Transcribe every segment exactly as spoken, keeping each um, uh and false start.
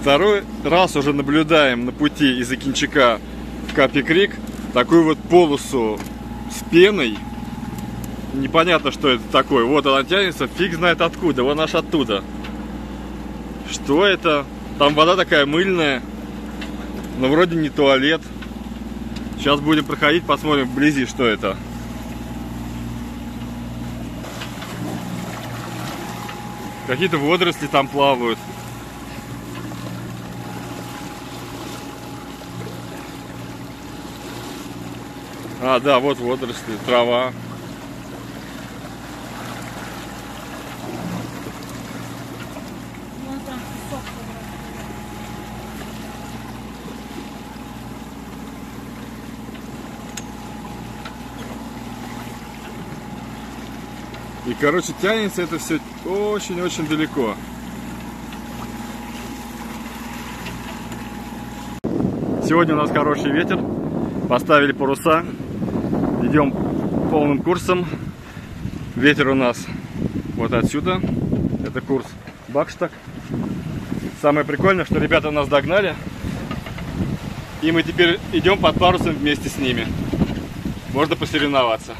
Второй раз уже наблюдаем на пути из Акинчака в Капи-Крик такую вот полосу с пеной. Непонятно, что это такое. Вот она тянется, фиг знает откуда, вон аж оттуда. Что это? Там вода такая мыльная, но вроде не туалет. Сейчас будем проходить, посмотрим вблизи, что это. Какие-то водоросли там плавают. А, да, вот водоросли, трава. И, короче, тянется это все очень-очень далеко. Сегодня у нас хороший ветер. Поставили паруса. Идем полным курсом. Ветер у нас вот отсюда. Это курс Бакштаг. Самое прикольное, что ребята нас догнали. И мы теперь идем под парусом вместе с ними. Можно посоревноваться.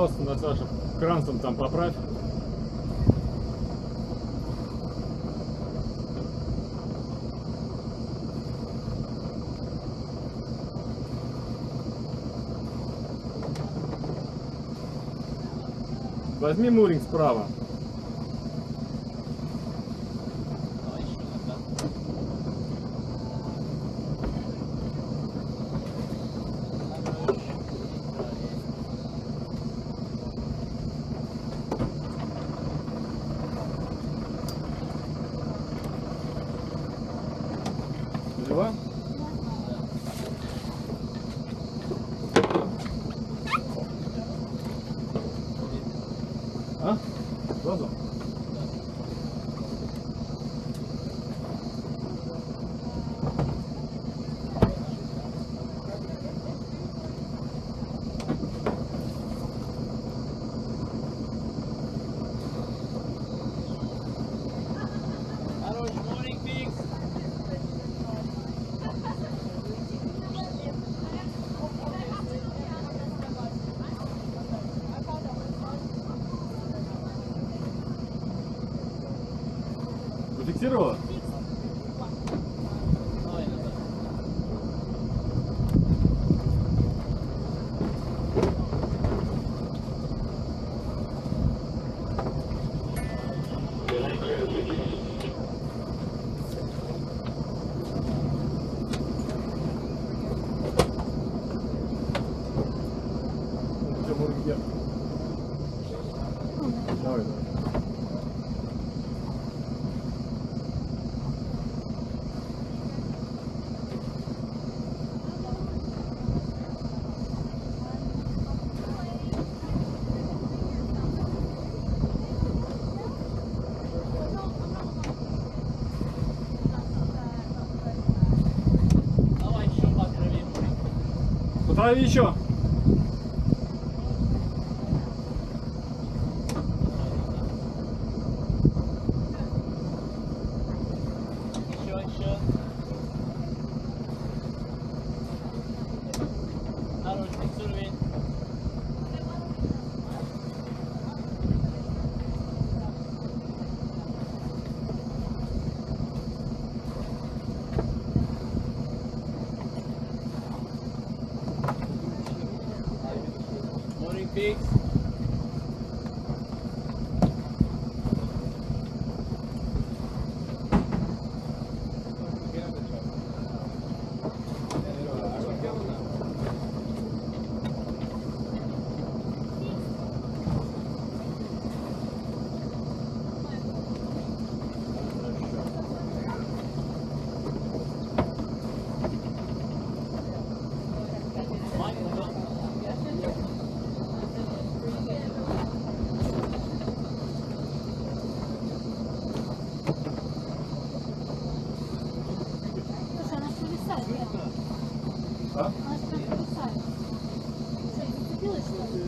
пожалуйста, Наташа, крансом там поправь. Возьми муринг справа. Жива? А? Сразу? Зафиксировала? Давай, давай. Потрави еще. Еще, еще. Наручник, сурвень. Mooring fix. А? Она же прям провисает. Что, не зацепилась, что ли?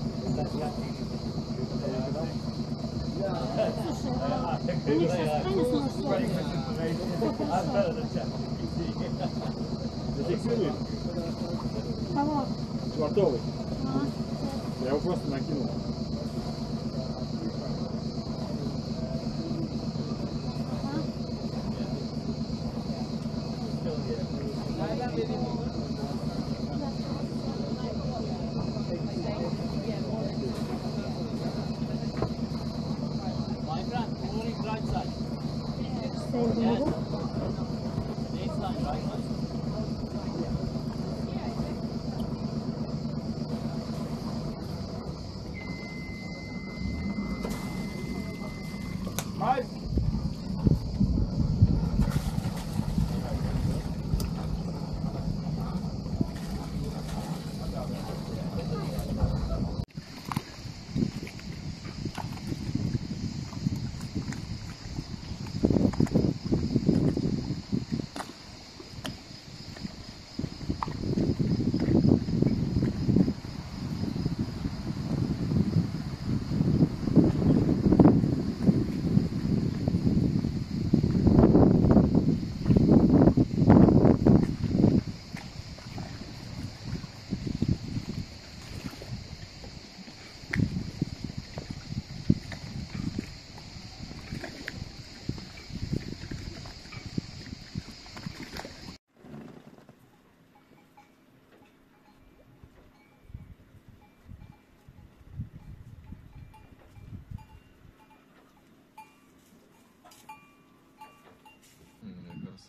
Слушай, а у них сейчас крайне сложно. Зафиксируй. Кого? Швартовый. А, Я его просто накинул. My friend, mooring right side. что я не могу? This side, right side. Ай!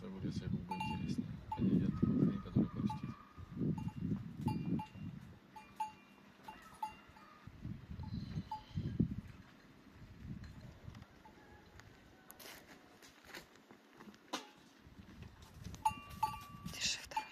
Просто огурец ей был бы интереснее. Они едят такую хрень, которая хрустит. Держи второй.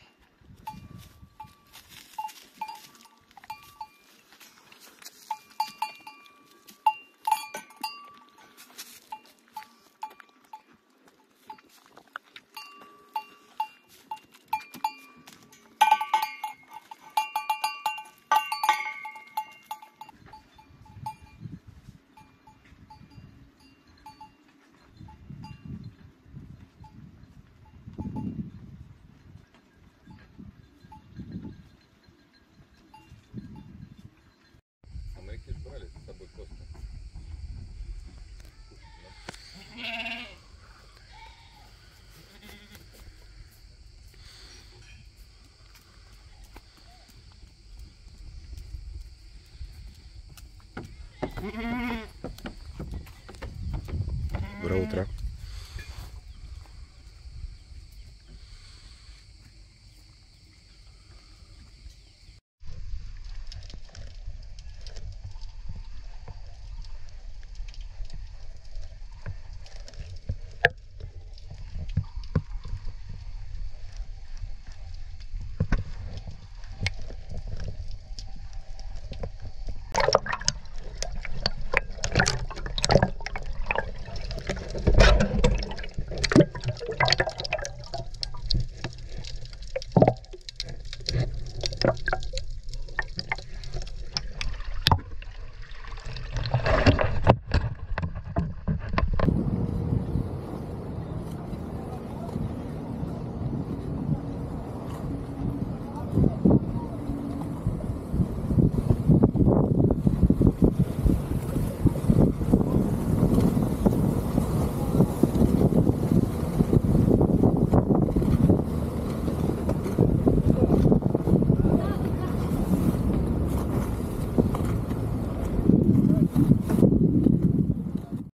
А моряки же брали с собой косты. Доброе утро.